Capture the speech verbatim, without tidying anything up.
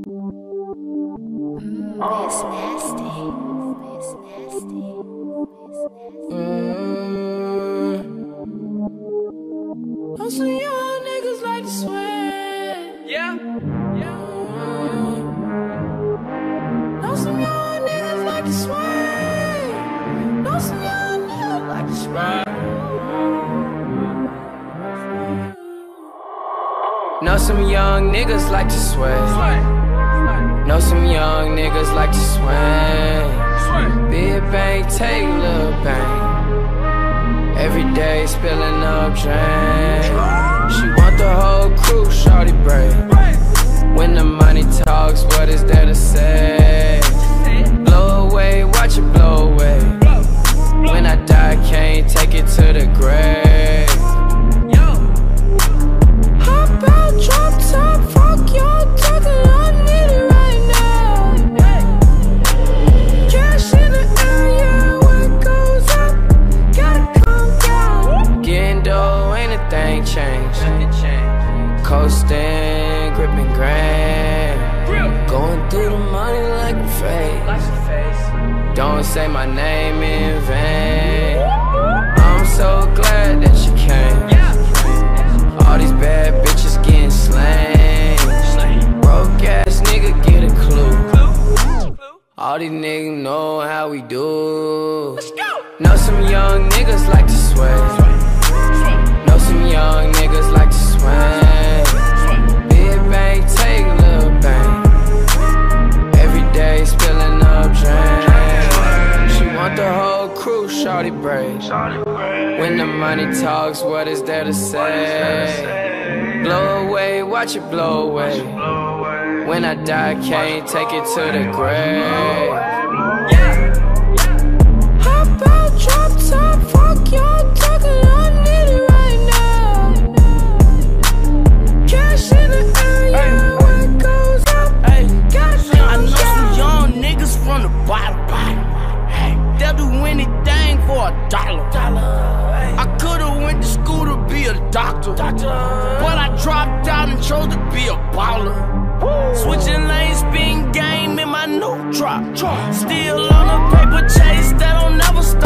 Mm, it's nasty. It's nasty. It's nasty. Mm. Know some young niggas like to sweat. Yeah, yeah. Know some young niggas like to sweat. Know some young niggas like to sweat. Know some young niggas like to sweat. Know some young niggas like to swing. Big bang, take little bang. Every day spilling up drain. She want the whole crew, shawty brave. When the money talks, what is there to say? Blow away, watch it blow away. When I die, can't take it to the grave. Hop out, drop top, fuck y'all talking, I need it right now. Cash in the air, yeah, when it goes up, gotta come down. Getting dough, ain't a thing changed. Coasting, gripping grand. Going through the money like a phase. Don't say my name in vain. I'm so glad that you came. All these bad bitches getting slain. Broke ass nigga get a clue. All these niggas know how we do. Know some young niggas like to sweat. Know some young niggas like to swing. Big bang, take little bang. Every day spilling up drain. She want the whole crew, shawty brave. When the money talks, what is there to say? Blow away, watch it blow away. When I die, can't take it to the grave. Hop out, drop top, fuck y'all talking, I need it right now. Cash in the air, yeah, when it goes up, gotta come I know down. some young niggas from the bottom. Hey, they'll do anything for a dollar. I could've went to school to be a doctor, but I dropped out and chose to be a baller. Switching lanes, spin game in my new drop. Still on a paper chase that don't never stop.